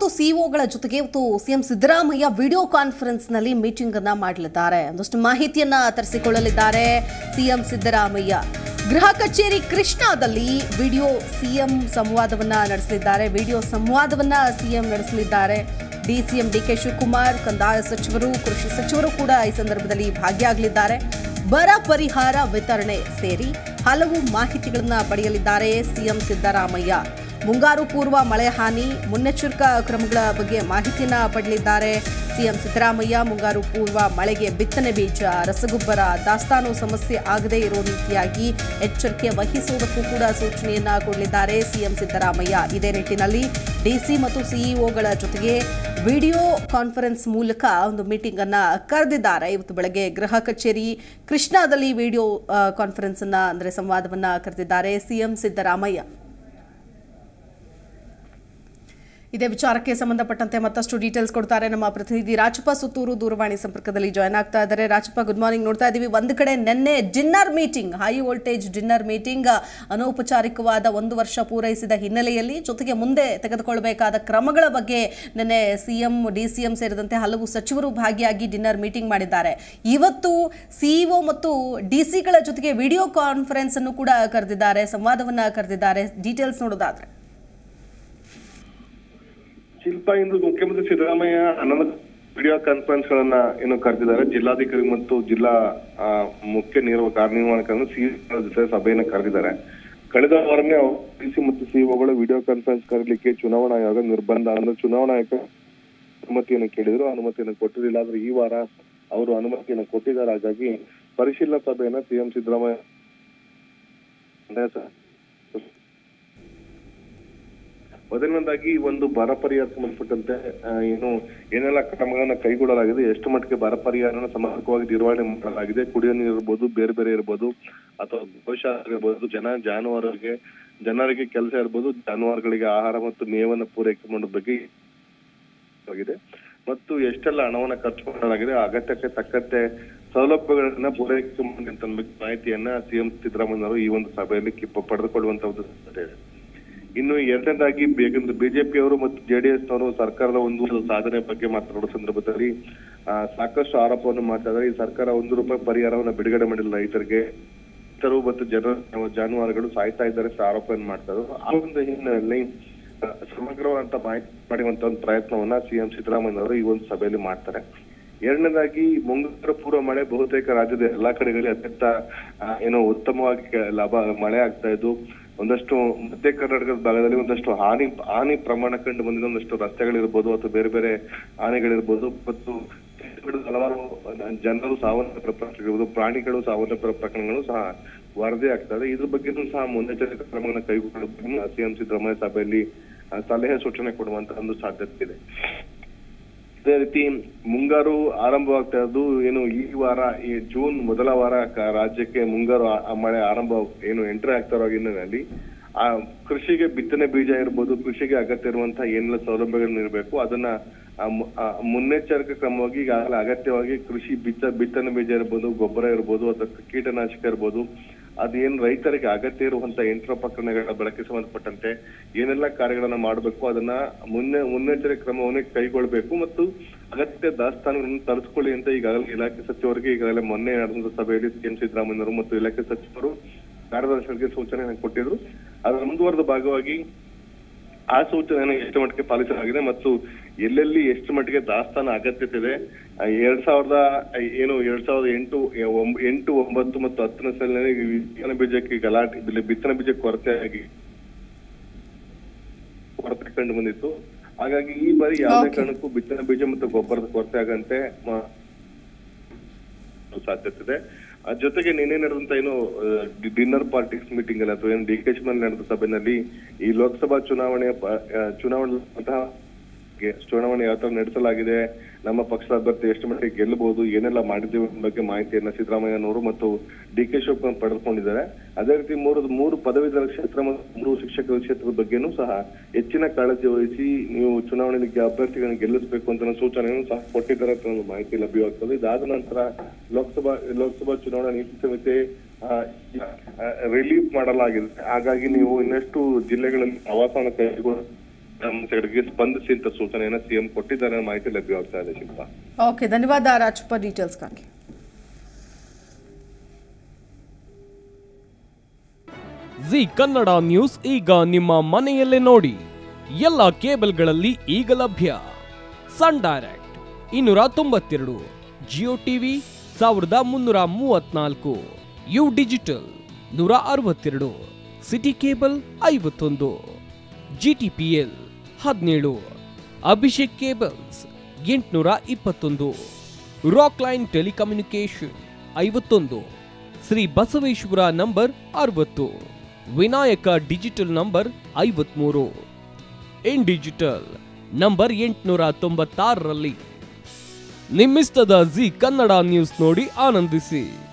ಮತ್ತು ಸಿಇಒಗಳ ಜೊತೆಗೆ ಇವತ್ತು ಸಿಎಂ ಸಿದ್ದರಾಮಯ್ಯ ವಿಡಿಯೋ ಕಾನ್ಫರೆನ್ಸ್ ನಲ್ಲಿ ಮೀಟಿಂಗ್ ಅನ್ನ ಮಾಡಲಿದ್ದಾರೆ. ಒಂದಷ್ಟು ಮಾಹಿತಿಯನ್ನ ತರಿಸಿಕೊಳ್ಳಲಿದ್ದಾರೆ ಸಿಎಂ ಸಿದ್ದರಾಮಯ್ಯ. ಗೃಹ ಕಚೇರಿ ಕೃಷ್ಣಾದಲ್ಲಿ ವಿಡಿಯೋ ಸಿಎಂ ಸಂವಾದವನ್ನ ನಡೆಸಲಿದ್ದಾರೆ. ವಿಡಿಯೋ ಸಂವಾದವನ್ನ ಸಿಎಂ ನಡೆಸಲಿದ್ದಾರೆ. ಡಿಸಿಎಂ ಡಿಕೆ ಶಿವಕುಮಾರ್, ಕಂದಾಯ ಸಚಿವರು, ಕೃಷಿ ಸಚಿವರು ಕೂಡ ಈ ಸಂದರ್ಭದಲ್ಲಿ ಭಾಗಿಯಾಗಲಿದ್ದಾರೆ. ಬರ ಪರಿಹಾರ ವಿತರಣೆ ಸೇರಿ ಹಲವು ಮಾಹಿತಿಗಳನ್ನ ಪಡೆಯಲಿದ್ದಾರೆ ಸಿಎಂ ಸಿದ್ದರಾಮಯ್ಯ. ಮುಂಗಾರು ಪೂರ್ವ ಮಳೆ ಹಾನಿ ಮುನ್ನೆಚ್ಚರಿಕಾ ಕ್ರಮಗಳ ಬಗ್ಗೆ ಮಾಹಿತಿಯನ್ನ ಪಡೆಯಲಿದ್ದಾರೆ ಸಿಎಂ ಸಿದ್ದರಾಮಯ್ಯ. ಮುಂಗಾರು ಪೂರ್ವ ಮಳೆಗೆ ಬಿತ್ತನೆ ಬೀಜ, ರಸಗೊಬ್ಬರ ದಾಸ್ತಾನು ಸಮಸ್ಯೆ ಆಗದೇ ಇರೋ ರೀತಿಯಾಗಿ ಎಚ್ಚರಿಕೆ ವಹಿಸುವುದಕ್ಕೂ ಕೂಡ ಸೂಚನೆಯನ್ನ ಕೊಡಲಿದ್ದಾರೆ ಸಿಎಂ ಸಿದ್ದರಾಮಯ್ಯ. ಇದೇ ನಿಟ್ಟಿನಲ್ಲಿ ಡಿಸಿ ಮತ್ತು ಸಿಇಒಗಳ ಜೊತೆಗೆ ವಿಡಿಯೋ ಕಾನ್ಫರೆನ್ಸ್ ಮೂಲಕ ಒಂದು ಮೀಟಿಂಗ್ ಅನ್ನ ಕರೆದಿದ್ದಾರೆ. ಇವತ್ತು ಬೆಳಗ್ಗೆ ಗೃಹ ಕಚೇರಿ ಕೃಷ್ಣಾದಲ್ಲಿ ವಿಡಿಯೋ ಕಾನ್ಫರೆನ್ಸ್ ಅನ್ನ ಅಂದ್ರೆ ಸಂವಾದವನ್ನ ಕರೆದಿದ್ದಾರೆ ಸಿಎಂ ಸಿದ್ದರಾಮಯ್ಯ. ಇದೇ ವಿಚಾರಕ್ಕೆ ಸಂಬಂಧಪಟ್ಟಂತೆ ಮತ್ತಷ್ಟು ಡೀಟೇಲ್ಸ್ ಕೊಡ್ತಾರೆ ನಮ್ಮ ಪ್ರತಿನಿಧಿ ರಾಜಪ್ಪ ಸುತ್ತೂರು. ದೂರವಾಣಿ ಸಂಪರ್ಕದಲ್ಲಿ ಜಾಯ್ನ್ ಆಗ್ತಾ ಇದ್ದಾರೆ. Rajappa, good morning. ನೋಡ್ತಾ ಇದ್ದೀವಿ, ಒಂದು ಕಡೆ ನಿನ್ನೆ dinner meeting, high voltage dinner meeting ಅನೌಪಚಾರಿಕವಾದ 1 ವರ್ಷ ಪೂರೈಸಿದ ಹಿನ್ನೆಲೆಯಲ್ಲಿ ಜೊತೆಗೆ ಮುಂದೆ ತೆಗೆದುಕೊಳ್ಳಬೇಕಾದ ಕ್ರಮಗಳ ಬಗ್ಗೆ ನಿನ್ನೆ ಸಿಎಂ, ಡಿಸಿಎಂ ಸೇರಿದಂತೆ ಹಲವು ಸಚಿವರು ಭಾಗಿಯಾಗಿ ಡಿನ್ನರ್ ಮೀಟಿಂಗ್ ಮಾಡಿದ್ದಾರೆ. ಇವತ್ತು ಸಿಇಒ ಮತ್ತು ಡಿಸಿಗಳ ಜೊತೆಗೆ ವಿಡಿಯೋ ಕಾನ್ಫರೆನ್ಸ್ ಅನ್ನು ಕೂಡ ಕರೆದಿದ್ದಾರೆ, ಸಂವಾದವನ್ನ ಕರೆದಿದ್ದಾರೆ. ಡೀಟೇಲ್ಸ್ ನೋಡೋದಾದ್ರೆ ಶಿಲ್ಪ, ಇಂದು ಮುಖ್ಯಮಂತ್ರಿ ಸಿದ್ದರಾಮಯ್ಯ 11 ವಿಡಿಯೋ ಕಾನ್ಫರೆನ್ಸ್ ಗಳನ್ನ ಕರೆದಿದ್ದಾರೆ. ಜಿಲ್ಲಾಧಿಕಾರಿ ಮತ್ತು ಜಿಲ್ಲಾ ಮುಖ್ಯ ಕಾರ್ಯನಿರ್ವಹಣಾಧಿಕಾರಿ ಸಿಇಒ ಜೊತೆ ಸಭೆಯನ್ನ ಕರೆದಿದ್ದಾರೆ. ಕಳೆದ ವಾರನೇ ಡಿಸಿ ಮತ್ತು ಸಿಇಒಗಳು ವಿಡಿಯೋ ಕಾನ್ಫರೆನ್ಸ್ ಕರೀಲಿಕ್ಕೆ ಚುನಾವಣಾ ಆಯೋಗ ನಿರ್ಬಂಧ ಅಂದ್ರೆ ಚುನಾವಣಾ ಆಯೋಗ ಅನುಮತಿಯನ್ನು ಕೇಳಿದ್ರು, ಅನುಮತಿಯನ್ನು ಕೊಟ್ಟಿರಲಿಲ್ಲ. ಆದ್ರೆ ಈ ವಾರ ಅವರು ಅನುಮತಿಯನ್ನು ಕೊಟ್ಟಿದ್ದಾರೆ. ಹಾಗಾಗಿ ಪರಿಶೀಲನಾ ಸಭೆಯನ್ನ ಸಿಎಂ ಸಿದ್ದರಾಮಯ್ಯ ಮೊದಲನೇದಾಗಿ ಒಂದು ಬರ ಪರಿಹಾರ ಸಂಬಂಧಪಟ್ಟಂತೆ ಏನೆಲ್ಲ ಕ್ರಮಗಳನ್ನ ಕೈಗೊಳ್ಳಲಾಗಿದೆ, ಎಷ್ಟು ಮಟ್ಟಿಗೆ ಬರ ಪರಿಹಾರನ ಸಮರ್ಪಕವಾಗಿ ನಿರ್ವಹಣೆ ಮಾಡಲಾಗಿದೆ, ಕುಡಿಯೋ ನೀರು ಇರ್ಬೋದು, ಬೇರೆ ಬೇರೆ ಇರ್ಬೋದು, ಅಥವಾ ಗೋಶಾಲೆ ಇರ್ಬೋದು, ಜನರಿಗೆ ಕೆಲಸ ಇರ್ಬೋದು, ಜಾನುವಾರುಗಳಿಗೆ ಆಹಾರ ಮತ್ತು ಮೇವನ್ನ ಪೂರೈಕೆ ಮಾಡೋದ್ರ ಬಗ್ಗೆ ಆಗಿದೆ ಮತ್ತು ಎಷ್ಟೆಲ್ಲ ಹಣವನ್ನ ಖರ್ಚು ಮಾಡಲಾಗಿದೆ, ಅಗತ್ಯಕ್ಕೆ ತಕ್ಕಂತೆ ಸೌಲಭ್ಯಗಳನ್ನ ಪೂರೈಕೆ ಮಾಡುವಂತ ಮಾಹಿತಿಯನ್ನ ಸಿಎಂ ಸಿದ್ದರಾಮಯ್ಯ ಈ ಒಂದು ಸಭೆಯಲ್ಲಿ ಪಡೆದುಕೊಳ್ಳುವಂತ. ಇನ್ನು ಎರಡನೇದಾಗಿ ಬಿಜೆಪಿ ಅವರು ಮತ್ತು ಜೆಡಿಎಸ್ ನವರು ಸರ್ಕಾರದ ಒಂದು ಸಾಧನೆ ಬಗ್ಗೆ ಮಾತನಾಡುವ ಸಂದರ್ಭದಲ್ಲಿ ಸಾಕಷ್ಟು ಆರೋಪವನ್ನು ಮಾಡ್ತಾ ಈ ಸರ್ಕಾರ ₹1 ಪರಿಹಾರವನ್ನ ಬಿಡುಗಡೆ ಮಾಡಿಲ್ಲ ರೈತರಿಗೆ, ರೈತರು ಮತ್ತು ಜಾನುವಾರುಗಳು ಸಾಯ್ತಾ ಇದ್ದಾರೆ ಆರೋಪವನ್ನು ಮಾಡ್ತಾರೆ. ಆ ಒಂದು ಹಿನ್ನೆಲೆಯಲ್ಲಿ ಸಮಗ್ರವಾದಂತ ಮಾಹಿತಿ ಪಡೆಯುವಂತ ಒಂದು ಪ್ರಯತ್ನವನ್ನ ಸಿಎಂ ಸಿದ್ದರಾಮಯ್ಯ ಅವರು ಈ ಒಂದು ಸಭೆಯಲ್ಲಿ ಮಾಡ್ತಾರೆ. ಎರಡನೇದಾಗಿ ಮುಂಗಾರು ಪೂರ್ವ ಮಳೆ ಬಹುತೇಕ ರಾಜ್ಯದ ಎಲ್ಲಾ ಕಡೆಗಳಲ್ಲಿ ಅತ್ಯಂತ ಉತ್ತಮವಾಗಿ ಮಳೆ ಆಗ್ತಾ ಇದ್ದು, ಒಂದಷ್ಟು ಮಧ್ಯ ಕರ್ನಾಟಕದ ಭಾಗದಲ್ಲಿ ಒಂದಷ್ಟು ಹಾನಿ ಪ್ರಮಾಣ ಕಂಡು ಬಂದಿದೆ. ಒಂದಷ್ಟು ರಸ್ತೆಗಳಿರ್ಬೋದು ಅಥವಾ ಬೇರೆ ಬೇರೆ ಹಾನಿಗಳಿರ್ಬೋದು ಮತ್ತು ಹಲವಾರು ಜನರು ಸಾವನ್ನಪ್ಪಿರುವ ಪ್ರಕರಣಗಳಿರ್ಬೋದು, ಪ್ರಾಣಿಗಳು ಸಾವನ್ನಪ್ಪಿರುವ ಪ್ರಕರಣಗಳು ಸಹ ವರದಿ ಆಗ್ತದೆ. ಇದ್ರ ಬಗ್ಗೆನೂ ಸಹ ಮುನ್ನೆಚ್ಚರಿಕಾ ಕ್ರಮವನ್ನು ಕೈಗೊಳ್ಳಬೇಕು ಸಿಎಂ ಸಿದ್ದರಾಮಯ್ಯ ಸಭೆಯಲ್ಲಿ ಸಲಹೆ ಸೂಚನೆ ಕೊಡುವಂತ ಒಂದು ಸಾಧ್ಯತೆ ಇದೆ. ಅದೇ ರೀತಿ ಮುಂಗಾರು ಆರಂಭವಾಗ್ತಾ ಇರೋದು ಈ ವಾರ, ಈ ಜೂನ್ ಮೊದಲ ವಾರ ರಾಜ್ಯಕ್ಕೆ ಮುಂಗಾರು ಮಳೆ ಆರಂಭ ಎಂಟ್ರಿ ಆಗ್ತಾ ಇರೋ ಹಿನ್ನೆಲೆಯಲ್ಲಿ ಕೃಷಿಗೆ ಬಿತ್ತನೆ ಬೀಜ ಇರ್ಬೋದು, ಕೃಷಿಗೆ ಅಗತ್ಯ ಇರುವಂತಹ ಏನೆಲ್ಲ ಸೌಲಭ್ಯಗಳನ್ನ ಇರಬೇಕು ಅದನ್ನ ಮುನ್ನೆಚ್ಚರಿಕೆ ಕ್ರಮವಾಗಿ ಈಗಾಗಲೇ ಅಗತ್ಯವಾಗಿ ಕೃಷಿ ಬಿತ್ತನೆ ಬೀಜ ಇರ್ಬೋದು, ಗೊಬ್ಬರ ಇರ್ಬೋದು ಅಥವಾ ಕೀಟನಾಶಕ ಇರ್ಬೋದು, ಅದೇನ್ ರೈತರಿಗೆ ಅಗತ್ಯ ಇರುವಂತಹ ಯಂತ್ರೋಪಕರಣಗಳ ಬಳಕೆ ಸಂಬಂಧಪಟ್ಟಂತೆ ಏನೆಲ್ಲ ಕಾರ್ಯಗಳನ್ನ ಮಾಡಬೇಕು ಅದನ್ನ ಮುನ್ನೆಚ್ಚರಿಕೆ ಕ್ರಮವನ್ನೇ ಕೈಗೊಳ್ಳಬೇಕು ಮತ್ತು ಅಗತ್ಯ ದಾಸ್ತಾನುಗಳನ್ನು ತರಿಸ್ಕೊಳ್ಳಿ ಅಂತ ಈಗಾಗಲೇ ಇಲಾಖೆ ಸಚಿವರಿಗೆ ಈಗಾಗಲೇ ಮೊನ್ನೆ ನಡೆದ ಸಭೆಯಲ್ಲಿ ಸಿಎಂ ಸಿದ್ದರಾಮಯ್ಯವರು ಮತ್ತು ಇಲಾಖೆ ಸಚಿವರು ಕಾರ್ಯದರ್ಶಿಗಳಿಗೆ ಸೂಚನೆ ಕೊಟ್ಟಿದ್ರು. ಅದರ ಮುಂದುವರೆದ ಭಾಗವಾಗಿ ಆ ಸೂಚನೆಯನ್ನು ಎಷ್ಟು ಮಟ್ಟಿಗೆ ಪಾಲಿಸಲಾಗಿದೆ ಮತ್ತು ಎಲ್ಲೆಲ್ಲಿ ಎಷ್ಟು ಮಟ್ಟಿಗೆ ದಾಸ್ತಾನು ಅಗತ್ಯತೆ ಇದೆ, 2008, 9 ಮತ್ತು 10ನೇ ಸಾಲಿನಲ್ಲಿ ಬಿತ್ತನೆ ಬೀಜಕ್ಕೆ ಬಿತ್ತನೆ ಬೀಜ ಕೊರತೆ ಕಂಡು ಬಂದಿತ್ತು. ಹಾಗಾಗಿ ಈ ಬಾರಿ ಯಾವುದೇ ಕಾರಣಕ್ಕೂ ಬಿತ್ತನೆ ಬೀಜ ಮತ್ತು ಗೊಬ್ಬರದ ಕೊರತೆ ಆಗಂತೆ ಸಾಧ್ಯತೆ ಇದೆ. ಜೊತೆಗೆ ನಿನ್ನೆ ನಡೆದಂತ ಡಿನ್ನರ್ ಪಾರ್ಟಿಕ್ಸ್ ಮೀಟಿಂಗ್ ಅಲ್ಲಿ ಅಥವಾ ಡಿಕೆಶಿ ಮೇಲೆ ನಡೆದ ಸಭೆಯಲ್ಲಿ ಈ ಲೋಕಸಭಾ ಚುನಾವಣೆ ಯಾವ ತರ ನಡೆಸಲಾಗಿದೆ, ನಮ್ಮ ಪಕ್ಷದ ಅಭ್ಯರ್ಥಿ ಎಷ್ಟು ಮಟ್ಟಿಗೆ ಗೆಲ್ಲಬಹುದು, ಏನೆಲ್ಲ ಮಾಡಿದ್ದೇವೆ ಬಗ್ಗೆ ಮಾಹಿತಿಯನ್ನ ಸಿದ್ದರಾಮಯ್ಯನವರು ಮತ್ತು ಡಿಕೆ ಶಿವಕುಮಾರ್ ಪಡೆದುಕೊಂಡಿದ್ದಾರೆ. ಅದೇ ರೀತಿ ಮೂರು ಪದವೀಧರ ಕ್ಷೇತ್ರ ಮತ್ತು 3 ಶಿಕ್ಷಕರ ಕ್ಷೇತ್ರದ ಬಗ್ಗೆನೂ ಸಹ ಹೆಚ್ಚಿನ ಕಾಳಜಿ ವಹಿಸಿ ನೀವು ಚುನಾವಣೆಯಲ್ಲಿ ಅಭ್ಯರ್ಥಿಗಳನ್ನು ಗೆಲ್ಲಿಸಬೇಕು ಅಂತ ಸೂಚನೆಯನ್ನು ಸಹ ಕೊಟ್ಟಿದ್ದಾರೆ ಅಂತ ಒಂದು ಮಾಹಿತಿ ಲಭ್ಯವಾಗ್ತದೆ. ಇದಾದ ನಂತರ ಲೋಕಸಭಾ ಚುನಾವಣಾ ನೀತಿ ಸಂಹಿತೆ ರಿಲೀಫ್ ಮಾಡಲಾಗಿದೆ. ಹಾಗಾಗಿ ನೀವು ಇನ್ನಷ್ಟು ಜಿಲ್ಲೆಗಳಲ್ಲಿ ಪ್ರವಾಸವನ್ನು ಕೈಗೊಳ್ಳ ಸಮಸ್ಯೆಗಳಿಗೆ ಸ್ಪಂದಿಸಿ ಅಂತ ಸೂಚನೆಯನ್ನ ಸಿಎಂ ಕೊಟ್ಟಿದ್ದಾರೆ ಅನ್ನೋ ಮಾಹಿತಿ ಲಭ್ಯವಾಗ್ತಾ ಇದೆ ಶಿಲ್ಪ. ಓಕೆ, ಧನ್ಯವಾದ ರಾಜ್ ಫಾರ್ ಡೀಟೇಲ್ಸ್ಗಾಗಿ. ಜಿ ಕನ್ನಡ ನ್ಯೂಸ್ ಈಗ ನಿಮ್ಮ ಮನೆಯಲ್ಲೇ ನೋಡಿ. ಎಲ್ಲ ಕೇಬಲ್ಗಳಲ್ಲಿ ಈಗ ಲಭ್ಯ. Sun Direct 292, Jio TV 1334, U Digital 162, city cable 51, GTPL 17, Abhishek cables 821, rock line telecommunication 51, Shri Basaveshwara number 60, Vinayaka digital number 53, in digital number 896ರಲ್ಲಿ. ನಿಮ್ಮಿಸ್ತದ ಜಿ ಕನ್ನಡ ನ್ಯೂಸ್ ನೋಡಿ ಆನಂದಿಸಿ.